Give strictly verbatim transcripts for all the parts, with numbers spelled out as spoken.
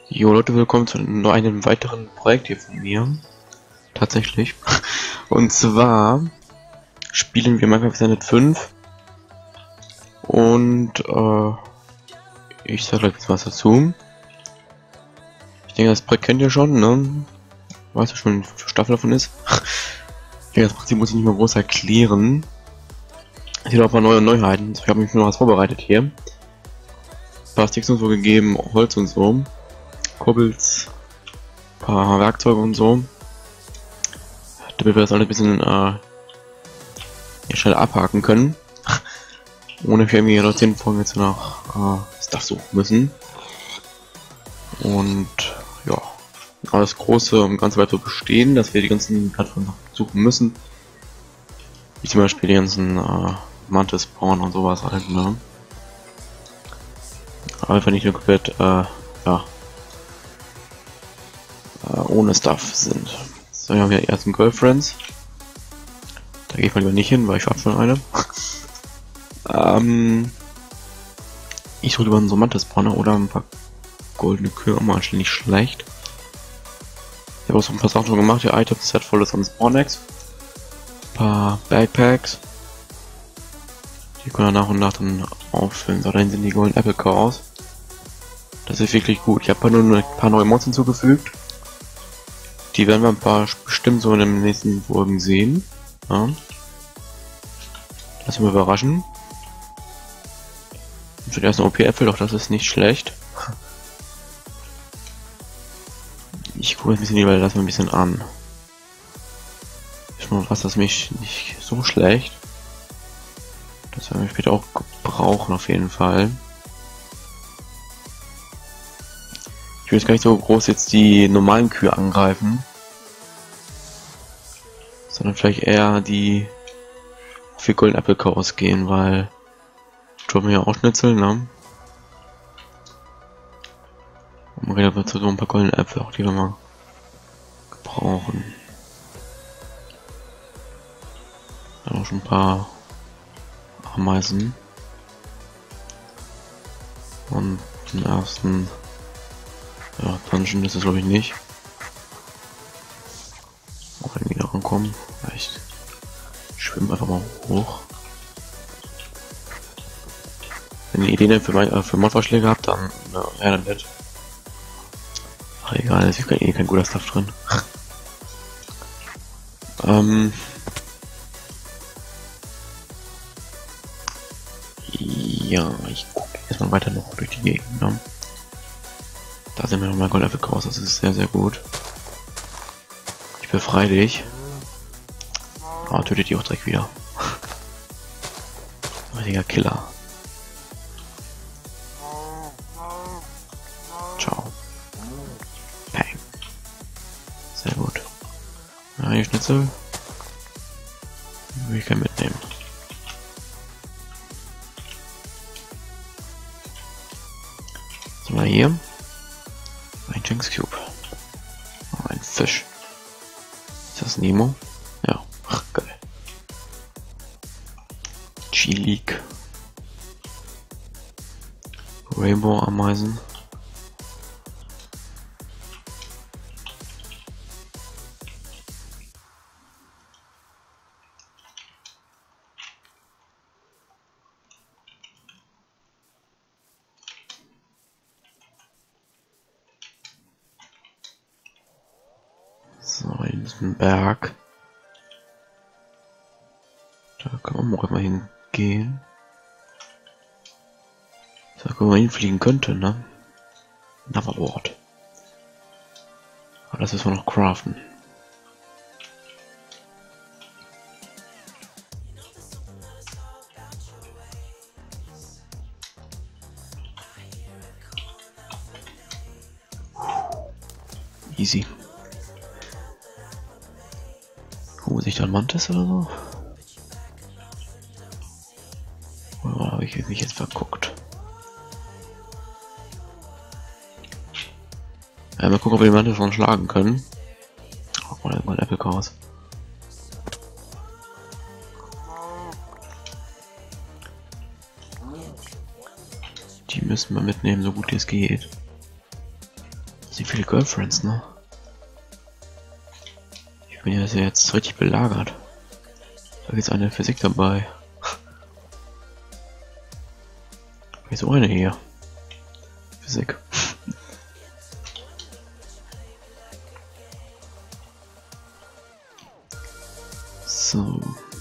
Jo Leute, willkommen zu noch einem weiteren Projekt hier von mir. Tatsächlich. Und zwar spielen wir Minecraft Planet fünf. Und äh, ich sage gleich was dazu. Ich denke, das Projekt kennt ihr schon, ne? Weißt du schon, welche Staffel davon ist? Ich denke, das Prinzip muss ich nicht mal groß erklären. Es gibt auch ein paar neue Neuheiten. Ich habe mich noch was vorbereitet hier. Ein paar Sticks und so gegeben, Holz und so. Kurbels, paar Werkzeuge und so. Damit wir das alles ein bisschen äh, schnell abhaken können. Ohne für irgendwie noch zehn Folgen jetzt nach äh, Stuff suchen müssen. Und ja, alles Große und Ganze weiter bestehen, dass wir die ganzen Plattformen suchen müssen. Wie zum Beispiel die ganzen äh, Mantis Spawn und sowas halt, ne? Aber einfach nicht nur komplett, äh, ja, äh, ohne Stuff sind. So, hier haben wir die ersten Girlfriends. Da gehe ich mal lieber nicht hin, weil ich habe schon eine. ähm, ich suche lieber so Mantis Spawner oder ein paar goldene Kühe, auch mal nicht schlecht. Ich habe auch so ein paar Sachen schon gemacht, hier Items Set volles an Spawnex. Ein paar Backpacks. Die können wir nach und nach dann auffüllen. So, dahin sind die Golden Apple Cows. Das ist wirklich gut. Ich habe nur ein paar neue Mods hinzugefügt. Die werden wir ein paar bestimmt so in den nächsten Folgen sehen. Ja. Lass mich mal überraschen. Und für den ersten O P-Äpfel, doch das ist nicht schlecht. Ich gucke ein bisschen lieber, lass mal ein bisschen an. Ist mal was, das mich nicht so schlecht. Das werden wir später auch brauchen auf jeden Fall. Ich will jetzt gar nicht so groß jetzt die normalen Kühe angreifen. Sondern vielleicht eher die für Golden Apple Cows gehen, weil droppen ja auch Schnitzel, ne? Und man kann dazu so ein paar Golden Äpfel auch, die wir mal gebrauchen. Dann auch schon ein paar Ameisen. Und den ersten, ja, Dungeon ist es glaube ich nicht. Auch irgendwie da rankommen. Ich schwimme einfach mal hoch. Wenn ihr Ideen für, mein, äh, für Modvorschläge habt, dann ja, ja, nett. Ach egal, es ist eh kein guter Stuff drin. ähm. Ja, ich gucke erstmal weiter noch durch die Gegend. Ne? Da sind wir nochmal Gold Apple Cows, das ist sehr, sehr gut. Ich befreie dich. Aber tötet die auch direkt wieder. Richtiger Killer. Ciao. Peng. Sehr gut. Ja, die Schnitzel will ich gerne mitnehmen. So, mal hier. Ein Jinx Cube. Oh, ein Fisch. Ist das Nemo? Ja. Ach, geil. G-League. Rainbow Ameisen. So, hier ist ein Berg. Da kann man auch immer hingehen. Da können wir hinfliegen könnte, ne? Hoverboard. Aber das müssen wir noch craften. Easy. Wo sich da ein Mantis oder so? Oder habe ich mich jetzt verguckt? Ja, mal gucken, ob wir die Mantis schon schlagen können. Oh, oder mal Apple Cows. Die müssen wir mitnehmen, so gut es geht. Sind viele Girlfriends, ne? Ich bin ja jetzt richtig belagert. Da ist eine Physik dabei. Hier ist so eine hier. Physik. So.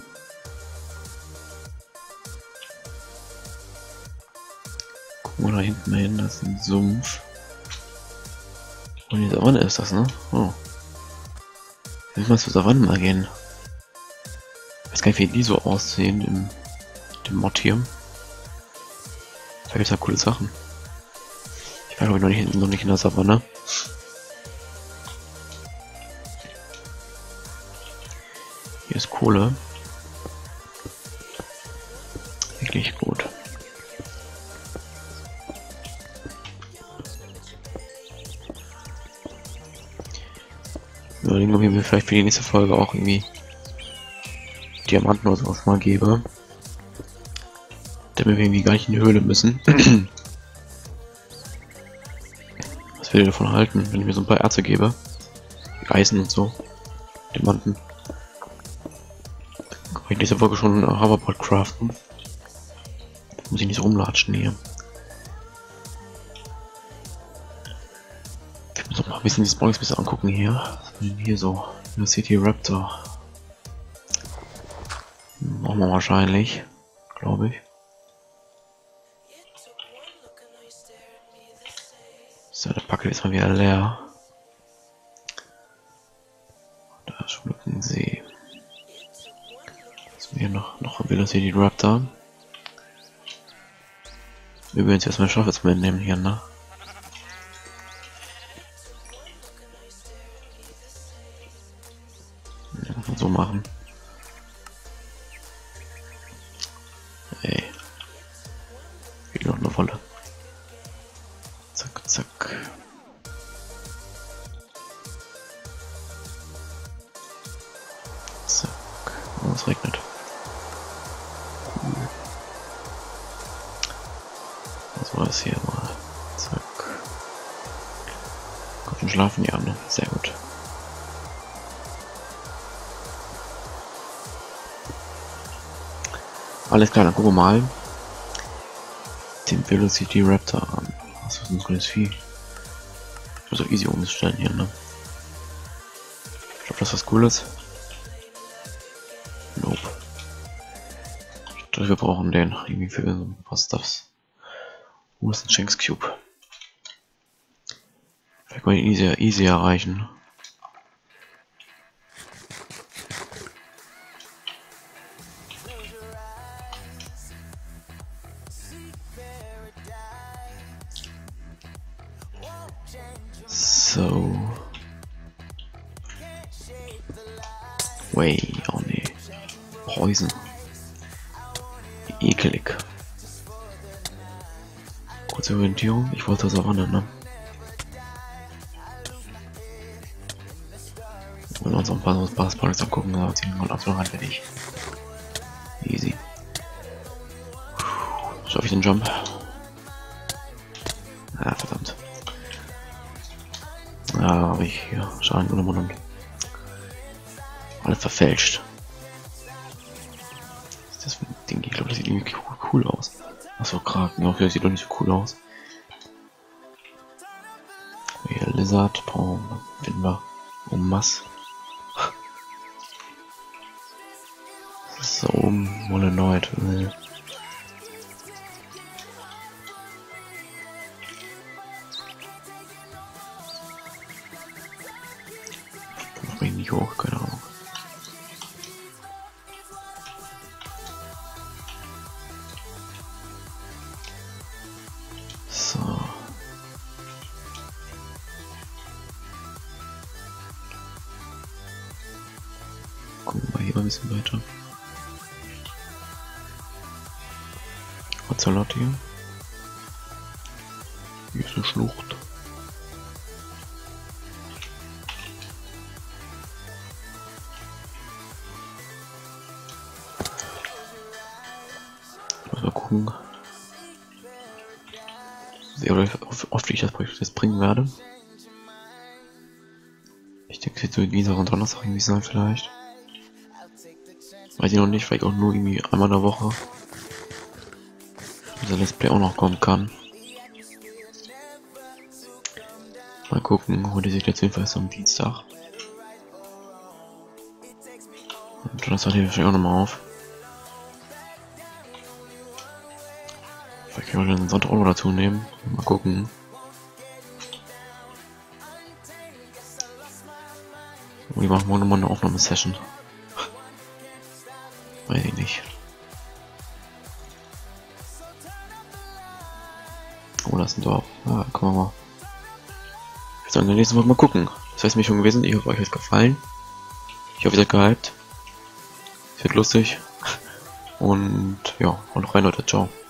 Guck mal da hinten hin, das ist ein Sumpf. Und die Savanne ist das, ne? Oh. Jetzt mal zur Savanne mal gehen. Ich weiß gar nicht, wie die so aussehen im dem Mod hier. Da gibt es ja coole Sachen. Ich war glaube ich noch nicht, noch nicht in der Savanne. Hier ist Kohle. Wirklich gut. Ich überlege, ob ich mir vielleicht für die nächste Folge auch irgendwie Diamanten oder sowas mal gebe. Damit wir irgendwie gar nicht in die Höhle müssen. Was will ich davon halten, wenn ich mir so ein paar Erze gebe? Eisen und so. Diamanten. Kann ich nächste Folge schon ein Hoverboard craften. Muss ich nicht so rumlatschen hier. Ich muss noch mal ein bisschen die Spawns bisschen angucken hier. Was ist denn hier so? Velociraptor. Machen wir wahrscheinlich. Glaube ich. So, der Packel ist mal wieder leer. Da ist schon ein See. So, hier noch, noch ein Velociraptor. Übrigens erstmal Stoff jetzt mitnehmen hier, ne? Ja, muss man so machen. Ey. Hier noch eine Wolle. Zack, zack. Zack. Oh, es regnet. Cool. Was war das hier mal? Zack. Kommt schon schlafen, ja, ne? Sehr gut. Alles klar, dann gucken wir mal den Velociraptor an. Was ist ein grünes Vieh? So easy umstellen hier, ne? Ich glaube, das ist was Cooles. Nope. Ich glaube, wir brauchen den irgendwie für so ein paar Stuffs. Wo ist ein Shanks Cube? Vielleicht kann ich ihn easy, easy erreichen. So. Way, oh nee. Poison. Ekelig. Kurze Orientierung, ich wollte das auch wandern, ne? Wir wollen uns auch ein paar Spaß-Products angucken, aber ziehen wir absolut rein, fertig. Easy. Schaffe ich den Jump? Ah, verdammt. Ja, habe ich hier Schaden ohne Mund und alles verfälscht. Was ist das für ein Ding? Ich glaube, das sieht irgendwie cool, cool aus. Achso, Kraken, okay, das sieht doch nicht so cool aus. Hier Lizard, Baum, finden wir. Um Mass. So, Molenoid. Äh. Nicht hoch, keine Ahnung. So. Gucken wir hier mal ein bisschen weiter. Ocelot hier. Hier ist eine Schlucht. Mal gucken, wie oft ich das Projekt jetzt bringen werde. Ich denke, es wird so Dienstag und Donnerstag irgendwie sein vielleicht. Weiß ich noch nicht, vielleicht auch nur irgendwie einmal in der Woche. Dass der Let's Play auch noch kommen kann. Mal gucken, heute sieht jetzt jedenfalls am Dienstag. Und Donnerstag nehme ich wahrscheinlich auch nochmal auf. Vielleicht können wir den Sonntag auch noch dazu nehmen. Mal gucken. Und die machen morgen nochmal eine Aufnahmesession. Weiß ich nicht. Oh, das ist ein Dorf. Ja, gucken wir mal. Ich würde sagen, nächste Woche mal gucken. Das heißt mir schon gewesen. Ich hoffe, euch hat gefallen. Ich hoffe, ihr seid gehypt. Es wird lustig. Und ja, und rein Leute. Ciao.